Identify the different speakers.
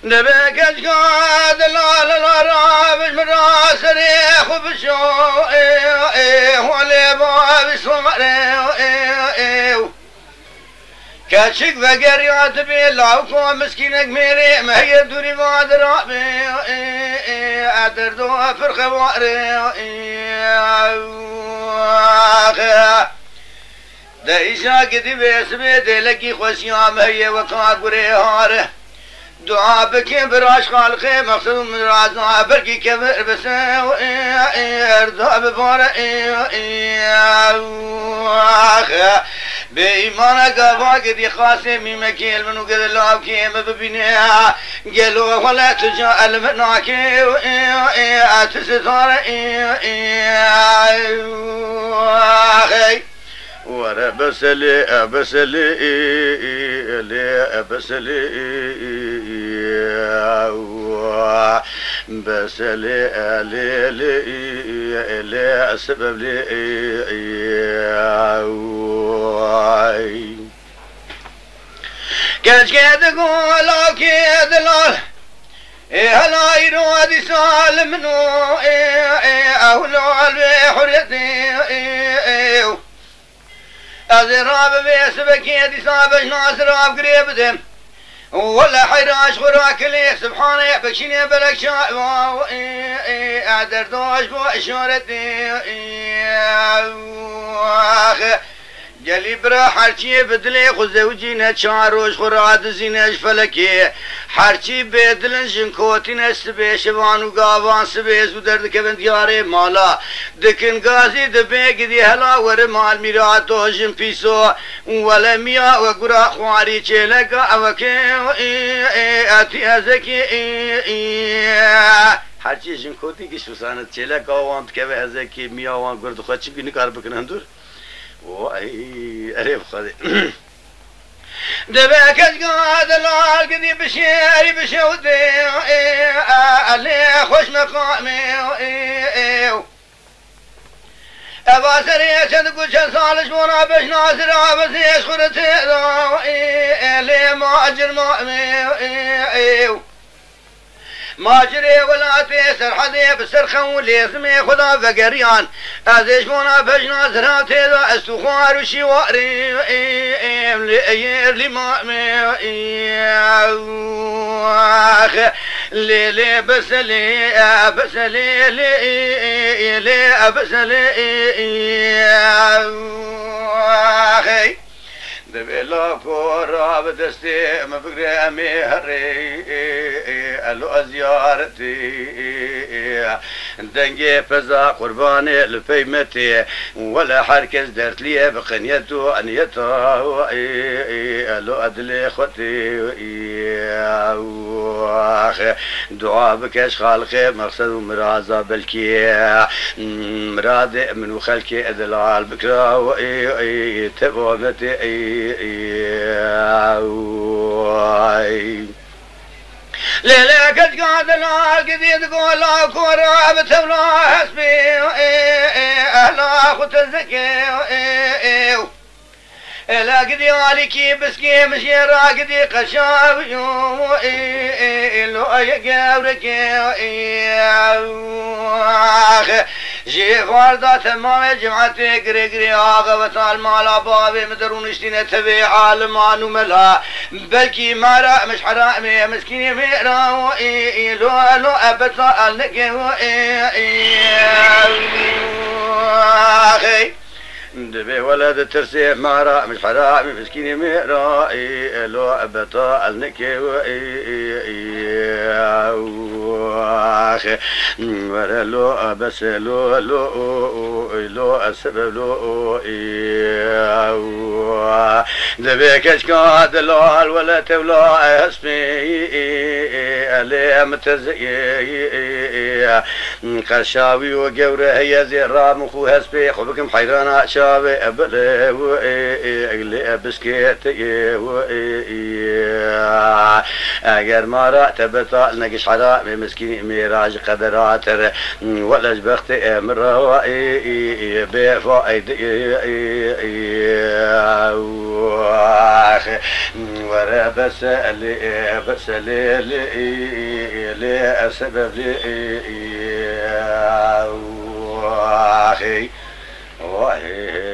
Speaker 1: دبك أشقاد لا رابش من راس ريخ وبشو ولي باب صغر كاتشك فقريات بيلا وكون مسكينك ميري ما هي دوري بعد رابي أدردوها فرخ واري دايشا كدي بيسمي دلكي خوشيام هي وكاكوري هاره دعا بكي براش خالقي مقصد من رازنا بركي كبر بس ارضا ببارا بإيمانك واقدي خاصي ميمكيل منو قد الله كيم ببينيها قالوا ولا تجا المناكي اتستار ورا بسلي لي بسلي لي السبب لي كاش كاد قول كاد لال هلا يرودي سالم منو اولو حريتي أزراب بيسبك يدي صابش ناصر قريب دم ولا حراش خراك لي سبحانه بكشيني بلك شاء أدر دوش بو إشارتي جلي برا حرشي بدلي خزوجينا تشاروش خراد زينش فلكي حرشي بدلن جنكوتين سبي شوان وقاوان سبي زودرد كبن دياري مالا دكن غازي دبي قدي هلا ور مال ميراتو جن بيسو ولا ميا وقرا خواري چلقا اوكي اتي ازكي حرشي جنكوتي كي سوسانت چلقا وانت كبه ازكي ميا وان قرد خوچي بيني كار بكنندور واي أريب خذي دبك أشقاد العال قدي بشيري بشودي اللي خوش مقامي أبا سريع شدق وشن صالش ونا بش ناصر عبس يشخرتي اللي ما أجر مامي ماجري ولا تيسر حدي بسرخن وليسمي خدا فقريان ازيش مونا بجنا زراتي ذا استخوار وشواري لي مامي لي بس لي دبلا كورا بدستي مفكري امي هري الو زيارتي دنجي فزا قرباني لفيمتي ولا حركز درت لي بقنيته انيته الو ادلي خوتي دعاء بكاش خالقي مقصد مرازا بلكي مراد من خلقي ادلال بكرا تبومتي ليلة كنت قاعد قديد قولا كورا بتبلا حسبي أهلا خت الزكي لا قدي عليكي بسكي مشي راقدي قشاوي لو يقاورك جي فاردا تمام جمعتي قري آغا وطال مالا بابي مدرون اشتيني تبي عالم عنو ملا بلكي مارا مش حرامي مسكيني ميرا لو أبطا النكي دبي ولد ترسي مارا مش حرامي مسكيني ميرا لو أبطا النكي ورا لو بس لو السبب لو دبي كشكاد لو ولا تبلا اسمي اللي متزي قرشاوي وقورة هي زيرام وخو هسبي خبكم حيرانا شابي أبلي وإقلي بسكيت اگر ما را تبطال نقش حرام مسكين ميراج قدراتر ولا جبخت امر بفائد ورا بس لي سبب لي